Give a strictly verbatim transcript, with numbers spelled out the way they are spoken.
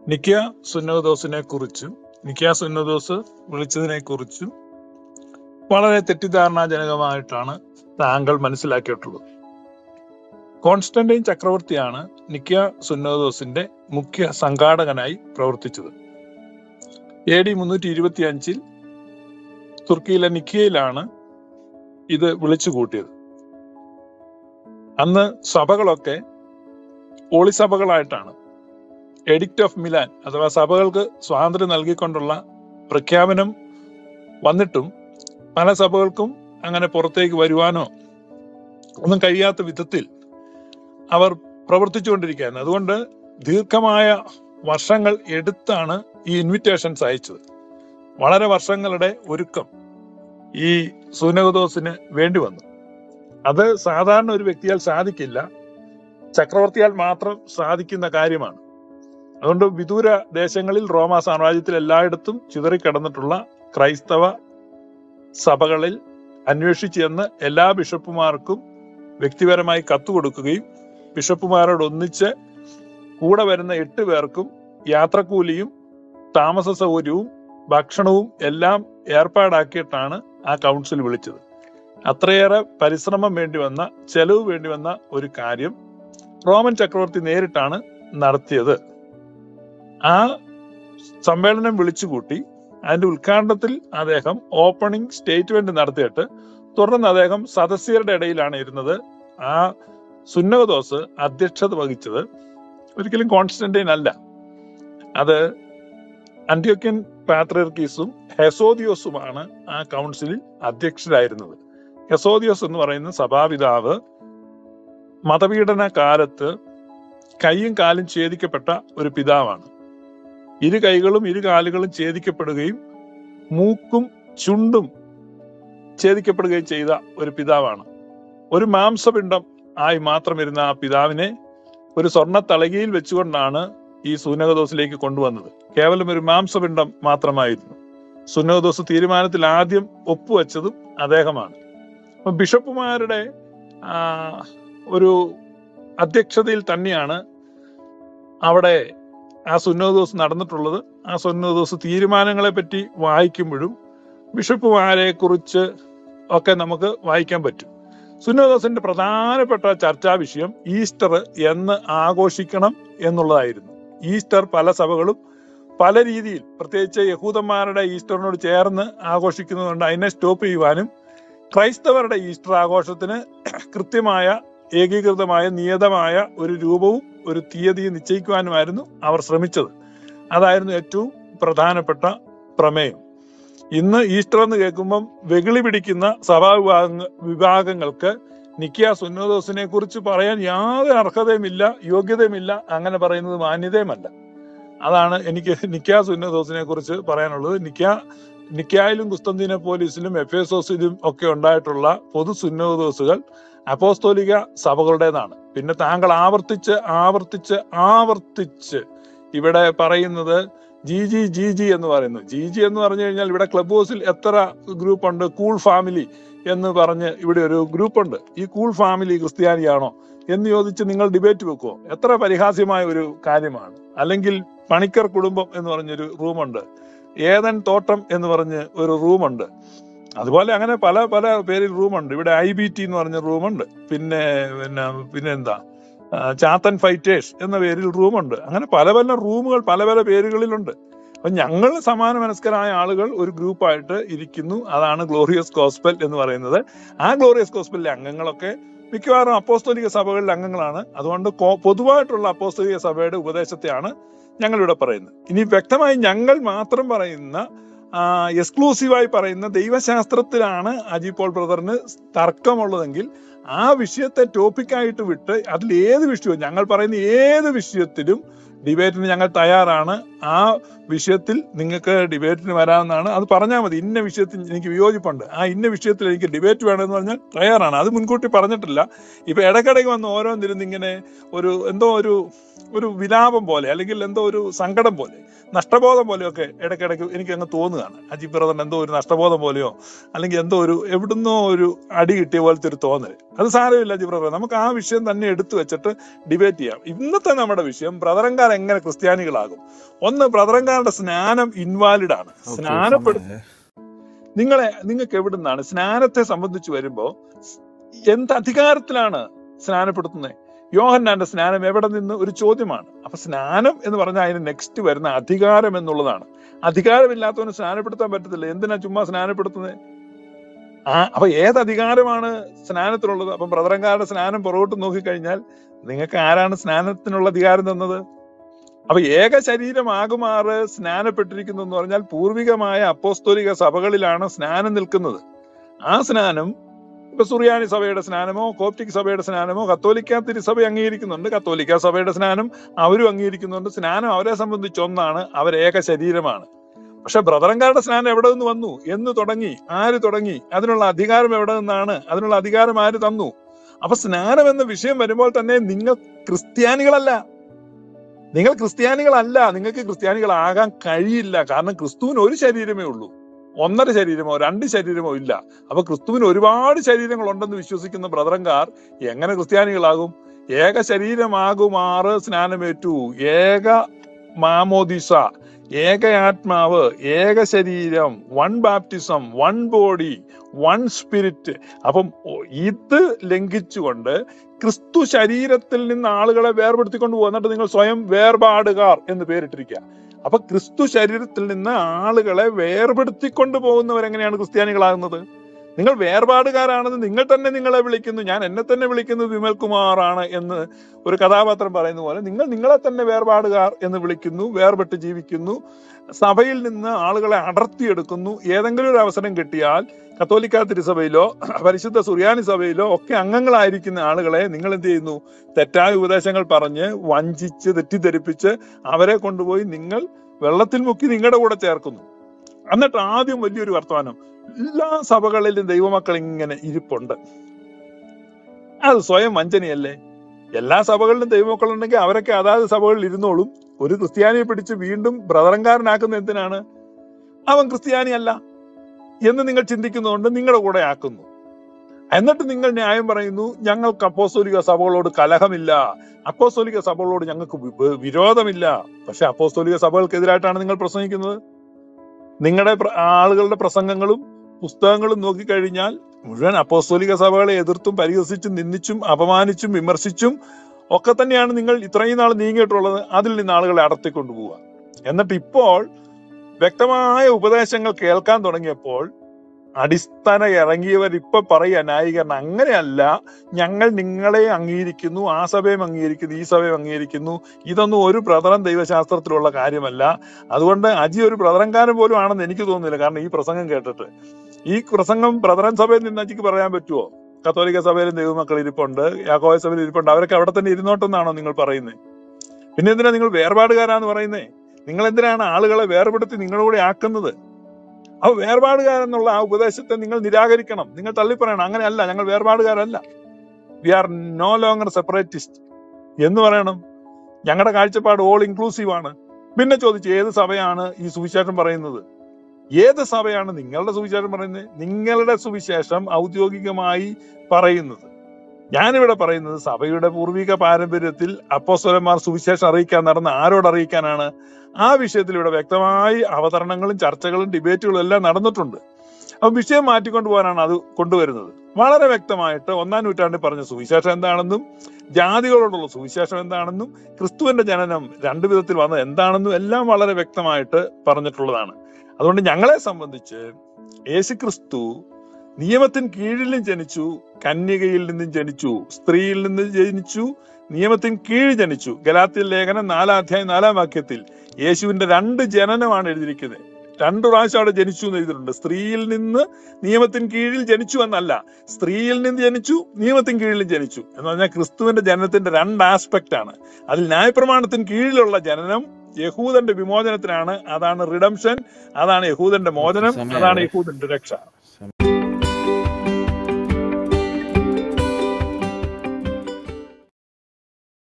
നിക്കിയ സുന്നഹദോസിനെ കുറിച്ചും നിക്കിയ സുന്നഹദോസ് വിളിച്ചതിനെ കുറിച്ചും വളരെ തെറ്റിദ്ധാരണാജനകമായിട്ടാണ് താങ്കൾ മനസ്സിലാക്കിയിട്ടുള്ളത്. കോൺസ്റ്റന്റൈൻ ചക്രവർത്തിയാണ് നിക്കിയ സുന്നഹദോസിന്റെ മുഖ്യ സംഘാടകനായി പ്രവർത്തിച്ചത്. എ ഡി മുന്നൂറ്റി ഇരുപത്തി അഞ്ചിൽ തുർക്കിയിലെ നിക്കിയയിലാണ് ഇത് വിളിച്ചു കൂട്ടിയത്. അന്ന് സഭകളൊക്കെ ഒളിസഭകളായിട്ടാണ്. എഡിക്റ്റ് ഓഫ് മിലാൻ അഥവാ സഭകൾക്ക് സ്വാതന്ത്ര്യം നൽകിക്കൊണ്ടുള്ള പ്രഖ്യാപനം വന്നിട്ടും പല സഭകൾക്കും അങ്ങനെ പുറത്തേക്ക് വരുവാനോ ഒന്നും കഴിയാത്ത വിധത്തിൽ അവർ പ്രവർത്തിച്ചുകൊണ്ടിരിക്കുകയാണ്. അതുകൊണ്ട് ദീർഘമായ വർഷങ്ങൾ എടുത്താണ് ഈ ഇൻവിറ്റേഷൻസ് അയച്ചത്. വളരെ വർഷങ്ങളുടെ ഒരുക്കം ഈ സുന്നഹദോസിന് വേണ്ടി വന്നു. അത് സാധാരണ ഒരു വ്യക്തിയാൽ സാധിക്കില്ല, ചക്രവർത്തിയാൽ മാത്രം സാധിക്കുന്ന കാര്യമാണ്. അതുകൊണ്ട് വിദൂര ദേശങ്ങളിൽ റോമാ സാമ്രാജ്യത്തിൽ എല്ലായിടത്തും ചിതറിക്കിടന്നിട്ടുള്ള ക്രൈസ്തവ സഭകളിൽ അന്വേഷിച്ച് ചെന്ന് എല്ലാ ബിഷപ്പുമാർക്കും വ്യക്തിപരമായി കത്ത് കൊടുക്കുകയും ബിഷപ്പുമാരോട് ഒന്നിച്ച് കൂടെ വരുന്ന എട്ട് പേർക്കും യാത്രക്കൂലിയും താമസ സൗകര്യവും ഭക്ഷണവും എല്ലാം ഏർപ്പാടാക്കിയിട്ടാണ് ആ കൗൺസിൽ വിളിച്ചത്. അത്രയേറെ പരിശ്രമം വേണ്ടി വന്ന, ചെലവ് വേണ്ടി വന്ന ഒരു കാര്യം റോമൻ ചക്രവർത്തി നേരിട്ടാണ് നടത്തിയത്. ആ സമ്മേളനം വിളിച്ചുകൂട്ടി അതിന്റെ ഉദ്ഘാടനത്തിൽ അദ്ദേഹം ഓപ്പണിംഗ് സ്റ്റേറ്റ്മെന്റ് നടത്തിയിട്ട് തുടർന്ന് അദ്ദേഹം സദസ്യരുടെ ഇടയിലാണ് ഇരുന്നത്. ആ സുന്നഹദോസ് അധ്യക്ഷത വഹിച്ചത് ഒരിക്കലും കോൺസ്റ്റന്റൈൻ അല്ല, അത് അന്ത്യോക്യൻ പാത്രിയർക്കീസും ഹെസോദിയോസുമാണ് ആ കൗൺസിലിൽ അധ്യക്ഷരായിരുന്നത്. ഹെസോദിയോസ് എന്ന് പറയുന്ന സഭാപിതാവ് മതപീഡന കാലത്ത് കൈയും കാലും ഛേദിക്കപ്പെട്ട ഒരു പിതാവാണ്. ഇരു കൈകളും ഇരു കാലുകളും ഛേദിക്കപ്പെടുകയും മൂക്കും ചുണ്ടും ഛേദിക്കപ്പെടുകയും ചെയ്ത ഒരു പിതാവാണ്. ഒരു മാംസപിണ്ഡം ആയി മാത്രം ഇരുന്ന ആ പിതാവിനെ ഒരു സ്വർണ്ണ തളകിയിൽ വെച്ചുകൊണ്ടാണ് ഈ സുന്നഹദോസിലേക്ക് കൊണ്ടുവന്നത്. കേവലം ഒരു മാംസപിണ്ഡം മാത്രമായിരുന്നു. സുന്നഹദോസ് തീരുമാനത്തിൽ ആദ്യം ഒപ്പുവെച്ചതും അദ്ദേഹമാണ്. അപ്പൊ ബിഷപ്പുമാരുടെ ആ ഒരു അധ്യക്ഷതയിൽ തന്നെയാണ് അവിടെ ആ സുന്നഹദോസ് നടന്നിട്ടുള്ളത്. ആ സുന്നഹദോസ് തീരുമാനങ്ങളെ പറ്റി വായിക്കുമ്പോഴും ബിഷപ്പുമാരെ കുറിച്ച് ഒക്കെ നമുക്ക് വായിക്കാൻ പറ്റും. സുന്നഹദോസിന്റെ പ്രധാനപ്പെട്ട ചർച്ചാ വിഷയം ഈസ്റ്റർ എന്ന് ആഘോഷിക്കണം എന്നുള്ളതായിരുന്നു. ഈസ്റ്റർ പല സഭകളും പല രീതിയിൽ, പ്രത്യേകിച്ച് യഹൂദന്മാരുടെ ഈസ്റ്ററിനോട് ചേർന്ന് ആഘോഷിക്കുന്നതുകൊണ്ട് അതിനെ സ്റ്റോപ്പ് ചെയ്യുവാനും ക്രൈസ്തവരുടെ ഈസ്റ്റർ ആഘോഷത്തിന് കൃത്യമായ ഏകീകൃതമായ നിയതമായ ഒരു രൂപവും ഒരു തീയതിയും നിശ്ചയിക്കുവാനുമായിരുന്നു അവർ ശ്രമിച്ചത്. അതായിരുന്നു ഏറ്റവും പ്രധാനപ്പെട്ട പ്രമേയം. ഇന്ന് ഈസ്റ്റർ എന്ന് കേൾക്കുമ്പം വെകിളി പിടിക്കുന്ന സഭാ വിഭാഗ വിഭാഗങ്ങൾക്ക് നിക്കിയ സുന്നഹദോസിനെ കുറിച്ച് പറയാൻ യാതൊരു അർഹതയുമില്ല, യോഗ്യതയുമില്ല. അങ്ങനെ പറയുന്നത് മാന്യതയുമല്ല. അതാണ് എനിക്ക് നിക്കിയ സുന്നഹദോസിനെ കുറിച്ച് പറയാനുള്ളത്. നിക്കിയ നിക്കായിലും കുസ്തന്തീനോപ്പോലിസിലും എഫേസോസിലും ഒക്കെ ഉണ്ടായിട്ടുള്ള പൊതു സുന്നഹദോസുകൾ അപ്പോസ്തോലിക സഭകളുടേതാണ്. പിന്നെ താങ്കൾ ആവർത്തിച്ച് ആവർത്തിച്ച് ആവർത്തിച്ച് ഇവിടെ പറയുന്നത് ജി ജി ജി ജി എന്ന് പറയുന്നു. ജി ജി എന്ന് പറഞ്ഞു കഴിഞ്ഞാൽ ഇവിടെ ക്ലബ് ഹൗസിൽ എത്ര ഗ്രൂപ്പ് ഉണ്ട്? കൂൾ ഫാമിലി എന്ന് പറഞ്ഞ് ഇവിടെ ഒരു ഗ്രൂപ്പ് ഉണ്ട്. ഈ കൂൾ ഫാമിലി ക്രിസ്ത്യാനിയാണോ എന്ന് ചോദിച്ച് നിങ്ങൾ ഡിബേറ്റ് വെക്കുമോ? എത്ര പരിഹാസ്യമായ ഒരു കാര്യമാണ്. അല്ലെങ്കിൽ പണിക്കർ കുടുംബം എന്ന് പറഞ്ഞൊരു റൂമുണ്ട്, ഏതൻ തോട്ടം എന്ന് പറഞ്ഞ് ഒരു റൂമുണ്ട്. അതുപോലെ അങ്ങനെ പല പല പേരിൽ റൂമുണ്ട്. ഇവിടെ ഐ ബി ടി എന്ന് പറഞ്ഞ റൂമുണ്ട്. പിന്നെ പിന്നെ പിന്നെ എന്താ ചാത്തൻ ഫൈറ്റേഴ്സ് എന്ന പേരിൽ റൂമുണ്ട്. അങ്ങനെ പല പല റൂമുകൾ പല പല പേരുകളിലുണ്ട്. അപ്പൊ ഞങ്ങൾ സമാന മനസ്കരായ ആളുകൾ ഒരു ഗ്രൂപ്പായിട്ട് ഇരിക്കുന്നു. അതാണ് ഗ്ലോറിയസ് ഗോസ്പൽ എന്ന് പറയുന്നത്. ആ ഗ്ലോറിയസ് ഗോസ്പലിലെ അംഗങ്ങളൊക്കെ മിക്കവാറും അപ്പോസ്തോലിക സഭകളിലെ അംഗങ്ങളാണ്. അതുകൊണ്ട് പൊതുവായിട്ടുള്ള അപ്പോസ്തോലിക സഭയുടെ ഉപദേശത്തെയാണ് ഞങ്ങളിവിടെ പറയുന്നത്. ഇനി വ്യക്തമായി ഞങ്ങൾ മാത്രം പറയുന്ന എക്സ്ക്ലൂസീവായി പറയുന്ന ദൈവശാസ്ത്രത്തിലാണ് അജി പോൾ ബ്രദറിന് തർക്കമുള്ളതെങ്കിൽ ആ വിഷയത്തെ ടോപ്പിക്കായിട്ട് വിട്ട് അതിൽ ഏത് വിഷയവും, ഞങ്ങൾ പറയുന്ന ഏത് വിഷയത്തിലും ഡിബേറ്റിന് ഞങ്ങൾ തയ്യാറാണ്. ആ വിഷയത്തിൽ നിങ്ങൾക്ക് ഡിബേറ്റിന് വരാമെന്നാണ്. അത് പറഞ്ഞാൽ മതി. ഇന്ന വിഷയത്തിൽ എനിക്ക് വിയോജിപ്പുണ്ട്, ആ ഇന്ന വിഷയത്തിൽ എനിക്ക് ഡിബേറ്റ് വേണമെന്ന് പറഞ്ഞാൽ തയ്യാറാണ്. അത് മുൻകൂട്ടി പറഞ്ഞിട്ടില്ല. ഇപ്പൊ ഇടയ്ക്കിടയ്ക്ക് വന്ന് ഓരോന്നിരുന്ന് ഇങ്ങനെ ഒരു എന്തോ ഒരു ഒരു വിലാപം പോലെ അല്ലെങ്കിൽ എന്തോ ഒരു സങ്കടം പോലെ നഷ്ടബോധം പോലെയൊക്കെ ഇടയ്ക്കിടയ്ക്ക് എനിക്ക് അങ്ങ് തോന്നുകയാണ്. അജി ബ്രദറിന് എന്തോ ഒരു നഷ്ടബോധം പോലെയോ അല്ലെങ്കിൽ എന്തോ ഒരു എവിടുന്നോ ഒരു അടി കിട്ടിയ പോലത്തെ ഒരു തോന്നൽ. അത് സാരമില്ല അജി ബ്രദർ, നമുക്ക് ആ വിഷയം തന്നെ എടുത്തു വെച്ചിട്ട് ഡിബേറ്റ് ചെയ്യാം. ഇന്നത്തെ നമ്മുടെ വിഷയം ബ്രദറൻകാർ എങ്ങനെ ക്രിസ്ത്യാനികളാകും. ഒന്ന്, ബ്രദറൻകാരുടെ സ്നാനം ഇൻവാലിഡ് ആണ്. സ്നാനപ്പെടുത്ത നിങ്ങളെ നിങ്ങൾക്ക് എവിടുന്നാണ് സ്നാനത്തെ സംബന്ധിച്ച് വരുമ്പോ എന്ത് അധികാരത്തിലാണ് സ്നാനപ്പെടുത്തുന്നത്? യോഹന്നാന്റെ സ്നാനം എവിടെ നിന്ന് ഒരു ചോദ്യമാണ്. അപ്പൊ സ്നാനം എന്ന് പറഞ്ഞാൽ അതിന് നെക്സ്റ്റ് വരുന്ന അധികാരം എന്നുള്ളതാണ്. അധികാരമില്ലാത്തവന് സ്നാനപ്പെടുത്താൻ പറ്റത്തില്ല. എന്തിനാ ചുമ്മാ സ്നാനപ്പെടുത്തുന്നത്? ആ അപ്പൊ ഏത് അധികാരമാണ് സ്നാനത്തിനുള്ളത്? അപ്പൊ ബ്രദറൻകാരുടെ സ്നാനം പുറകോട്ട് നോക്കിക്കഴിഞ്ഞാൽ നിങ്ങൾക്ക് ആരാണ് സ്നാനത്തിനുള്ള അധികാരം തന്നത്? അപ്പൊ ഏക ശരീരമാകുമാറ് സ്നാനപ്പെട്ടിരിക്കുന്നു എന്ന് പറഞ്ഞാൽ പൂർവികമായ അപ്പോസ്തോലിക സഭകളിലാണ് സ്നാനം നിൽക്കുന്നത്. ആ സ്നാനം ഇപ്പൊ സുറിയാനി സഭയുടെ സ്നാനമോ കോപ്റ്റിക് സഭയുടെ സ്നാനമോ കത്തോലിക്ക തിരുസഭ അംഗീകരിക്കുന്നുണ്ട്. കത്തോലിക്ക സഭയുടെ സ്നാനം അവരും അംഗീകരിക്കുന്നുണ്ട്. സ്നാനം അവരെ സംബന്ധിച്ച് ഒന്നാണ്, അവരേക ശരീരമാണ്. പക്ഷെ ബ്രദറൻകാരുടെ സ്നാനം എവിടെ നിന്ന് വന്നു, എന്ന് തുടങ്ങി, ആര് തുടങ്ങി, അതിനുള്ള അധികാരം എവിടെ നിന്നാണ്, അതിനുള്ള അധികാരം ആര് തന്നു? അപ്പൊ സ്നാനം എന്ന വിഷയം വരുമ്പോൾ തന്നെ നിങ്ങൾ ക്രിസ്ത്യാനികളല്ല. നിങ്ങൾ ക്രിസ്ത്യാനികളല്ല നിങ്ങൾക്ക് ക്രിസ്ത്യാനികളാകാൻ കഴിയില്ല. കാരണം ക്രിസ്തുവിന് ഒരു ശരീരമേ ഉള്ളൂ, ഒന്നര ശരീരമോ രണ്ട് ശരീരമോ ഇല്ല. അപ്പൊ ക്രിസ്തുവിന് ഒരുപാട് ശരീരങ്ങൾ ഉണ്ടെന്ന് വിശ്വസിക്കുന്ന ബ്രദറൻകാർ എങ്ങനെ ക്രിസ്ത്യാനികളാകും? ഏക ശരീരമാകുമാറ് സ്നാനമേറ്റു, ഏക മാമോദിസ, ഏക ആത്മാവ്, ഏക ശരീരം, one baptism, one body, one spirit. അപ്പം ഇത് ലംഘിച്ചുകൊണ്ട് ക്രിസ്തു ശരീരത്തിൽ നിന്ന് ആളുകളെ വേർപെടുത്തിക്കൊണ്ട് പോകും. എന്നിട്ട് നിങ്ങൾ സ്വയം വേർപാടുകാർ എന്ന് പേരിട്ടിരിക്കുക. അപ്പൊ ക്രിസ്തു ശരീരത്തിൽ നിന്ന് ആളുകളെ വേർപെടുത്തിക്കൊണ്ട് പോകുന്നവരെങ്ങനെയാണ് ക്രിസ്ത്യാനികളാകുന്നത്? നിങ്ങൾ വേർപാടുകാരാണെന്ന് നിങ്ങൾ തന്നെ നിങ്ങളെ വിളിക്കുന്നു. ഞാൻ എന്നെ തന്നെ വിളിക്കുന്നത് വിമൽകുമാറാണ് എന്ന് ഒരു കഥാപാത്രം പറയുന്ന പോലെ നിങ്ങൾ നിങ്ങളെ തന്നെ വേർപാടുകാർ എന്ന് വിളിക്കുന്നു, വേർപെട്ട് ജീവിക്കുന്നു, സഭയിൽ നിന്ന് ആളുകളെ അടർത്തിയെടുക്കുന്നു. ഏതെങ്കിലും ഒരു അവസരം കിട്ടിയാൽ കത്തോലിക്ക തിരുസഭയിലോ പരിശുദ്ധ സുറിയാനി സഭയിലോ ഒക്കെ അംഗങ്ങളായിരിക്കുന്ന ആളുകളെ നിങ്ങൾ എന്ത് ചെയ്യുന്നു? തെറ്റായ ഉപദേശങ്ങൾ പറഞ്ഞ് വഞ്ചിച്ച് തെറ്റിദ്ധരിപ്പിച്ച് അവരെ കൊണ്ടുപോയി നിങ്ങൾ വെള്ളത്തിൽ മുക്കി നിങ്ങളുടെ കൂടെ ചേർക്കുന്നു. എന്നിട്ട് ആദ്യം വലിയൊരു വർത്തമാനം, എല്ലാ സഭകളിലും ദൈവമക്കൾ ഇങ്ങനെ ഇരിപ്പുണ്ട്. അത് സ്വയം വഞ്ചനയല്ലേ? എല്ലാ സഭകളിലും ദൈവമക്കൾ ഉണ്ടെങ്കിൽ അവരൊക്കെ അതാത് സഭകളിൽ ഇരുന്നോളും. ഒരു ക്രിസ്ത്യാനിയെ പിടിച്ച് വീണ്ടും ബ്രദറൻകാരനാക്കുന്ന എന്തിനാണ്? അവൻ ക്രിസ്ത്യാനി അല്ല എന്ന് നിങ്ങൾ ചിന്തിക്കുന്നതുകൊണ്ട് നിങ്ങളുടെ കൂടെ ആക്കുന്നു. എന്നിട്ട് നിങ്ങൾ ന്യായം പറയുന്നു, ഞങ്ങൾക്ക് അപ്പോസ്തോലിക സഭകളോട് കലഹമില്ല, അപ്പോസ്തോലിക സഭകളോട് ഞങ്ങൾക്ക് വിരോധമില്ല. പക്ഷെ അപ്പോസ്തോലിക സഭകൾക്കെതിരായിട്ടാണ് നിങ്ങൾ പ്രസംഗിക്കുന്നത്. നിങ്ങളുടെ ആളുകളുടെ പ്രസംഗങ്ങളും പുസ്തകങ്ങളും നോക്കിക്കഴിഞ്ഞാൽ മുഴുവൻ അപ്പോസ്തോലിക സഭകളെ എതിർത്തും പരിഹസിച്ചും നിന്ദിച്ചും അപമാനിച്ചും വിമർശിച്ചും ഒക്കെ തന്നെയാണ് നിങ്ങൾ ഇത്രയും നാൾ നീങ്ങിയിട്ടുള്ളത്. അതിൽ നിന്ന് ആളുകളെ അടർത്തിക്കൊണ്ടുപോവുക. എന്നിട്ട് ഇപ്പോൾ വ്യക്തമായ ഉപദേശങ്ങൾ കേൾക്കാൻ തുടങ്ങിയപ്പോൾ അടിസ്ഥാന ഇറങ്ങിയവർ ഇപ്പൊ പറയുക ന്യായീകരണം, അങ്ങനെയല്ല, ഞങ്ങൾ നിങ്ങളെ അംഗീകരിക്കുന്നു, ആ സഭയും അംഗീകരിക്കുന്നു, ഈ സഭയും അംഗീകരിക്കുന്നു. ഇതൊന്നും ഒരു ബ്രദറൻ ദൈവശാസ്ത്രത്തിലുള്ള കാര്യമല്ല. അതുകൊണ്ട് അജി ഒരു ബ്രദറൻകാരൻ പോലും ആണെന്ന് എനിക്ക് തോന്നുന്നില്ല. കാരണം ഈ പ്രസംഗം കേട്ടിട്ട് ഈ പ്രസംഗം ബ്രദറൻ സഭയിൽ നിന്ന് അജിക്ക് പറയാൻ പറ്റുമോ? കത്തോലിക്ക സഭയിലും ദൈവമക്കൾ ഇരിപ്പുണ്ട്, യാക്കോബ സഭയിൽ ഇരിപ്പുണ്ട്, അവരൊക്കെ അവിടെ തന്നെ ഇരുന്നോട്ടെന്നാണോ നിങ്ങൾ പറയുന്നത്? പിന്നെ എന്തിനാ നിങ്ങൾ വേർപാടുകാരാന്ന് പറയുന്നേ? നിങ്ങൾ എന്തിനാണ് ആളുകളെ വേർപെടുത്തി നിങ്ങളുടെ കൂടെ ആക്കുന്നത്? അപ്പൊ വേർപാടുകാരെന്നുള്ള ആ ഉപദേശത്തെ നിങ്ങൾ നിരാകരിക്കണം, നിങ്ങൾ തള്ളിപ്പറയണം. അങ്ങനെയല്ല, ഞങ്ങൾ വേർപാടുകാരല്ല, we are no longer separatist എന്ന് പറയണം. ഞങ്ങളുടെ കാഴ്ചപ്പാട് ഓൾ ഇൻക്ലൂസീവ് ആണ്. പിന്നെ ചോദിച്ചു, ഏത് സഭയാണ് ഈ സുവിശേഷം പറയുന്നത്? ഏത് സഭയാണ് നിങ്ങളുടെ സുവിശേഷം പറയുന്നത്? നിങ്ങളുടെ സുവിശേഷം ഔദ്യോഗികമായി പറയുന്നത്, ഞാനിവിടെ പറയുന്നത് സഭയുടെ പൂർവിക പാരമ്പര്യത്തിൽ അപ്പോസ്തലന്മാർ സുവിശേഷം അറിയിക്കാൻ നടന്ന ആരോട് അറിയിക്കാനാണ്? ആ വിഷയത്തിൽ ഇവിടെ വ്യക്തമായി അവതരണങ്ങളും ചർച്ചകളും ഡിബേറ്റുകളും എല്ലാം നടന്നിട്ടുണ്ട്. അപ്പൊ വിഷയം മാറ്റിക്കൊണ്ടു പോകാനാണ് അത് കൊണ്ടുവരുന്നത്. വളരെ വ്യക്തമായിട്ട് ഒന്നാം നൂറ്റാണ്ടിൽ പറഞ്ഞ സുവിശേഷം എന്താണെന്നും ജാതികളോടുള്ള സുവിശേഷം എന്താണെന്നും ക്രിസ്തുവിന്റെ ജനനം രണ്ടു വിധത്തിൽ വന്നത് എന്താണെന്നും എല്ലാം വളരെ വ്യക്തമായിട്ട് പറഞ്ഞിട്ടുള്ളതാണ്. അതുകൊണ്ട് ഞങ്ങളെ സംബന്ധിച്ച് യേശു ക്രിസ്തു നിയമത്തിന് കീഴിലും ജനിച്ചു, കന്യകയിൽ നിന്നും ജനിച്ചു, സ്ത്രീയിൽ നിന്ന് ജനിച്ചു, നിയമത്തിന് കീഴ് ജനിച്ചു. ഗലാത്യർ ലേഖനം നാലാം അധ്യായം നാലാം വാക്യത്തിൽ യേശുവിന്റെ രണ്ട് ജനനമാണ് എഴുതിയിരിക്കുന്നത്. രണ്ടു പ്രാവശ്യം അവിടെ ജനിച്ചു എന്ന് എഴുതിയിട്ടുണ്ട്. സ്ത്രീയിൽ നിന്ന് നിയമത്തിന് കീഴിൽ ജനിച്ചു എന്നല്ല, സ്ത്രീയിൽ നിന്ന് ജനിച്ചു, നിയമത്തിന് കീഴിലും ജനിച്ചു എന്ന് പറഞ്ഞാൽ ക്രിസ്തുവിന്റെ ജനനത്തിന്റെ രണ്ട് ആസ്പെക്ട് ആണ്. അതിൽ ന്യായപ്രമാണത്തിന് കീഴിലുള്ള ജനനം യഹൂദന്റെ വിമോചനത്തിനാണ്. അതാണ് റിഡംഷൻ, അതാണ് യഹൂദന്റെ മോചനം, അതാണ് യഹൂദന്റെ രക്ഷ.